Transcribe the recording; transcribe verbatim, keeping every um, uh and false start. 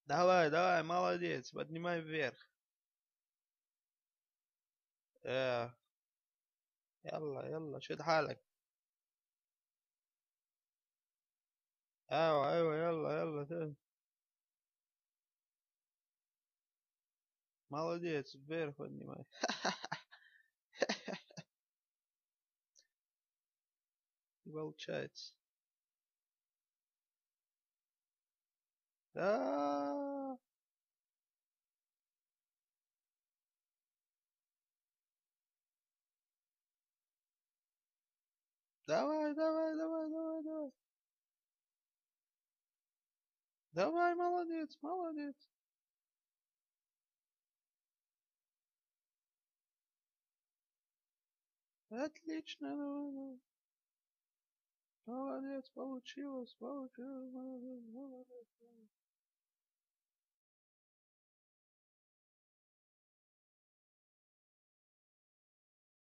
Давай, давай, молодец, поднимай вверх. Э, يلا يلا شد حالك. ايوه ايوه يلا يلا شد. молодец, вверх поднимай. Получается. Да. Давай, давай, давай, давай, давай. Давай, молодец, молодец. Отлично, давай, давай. Молодец, получилось, получилось, молодец.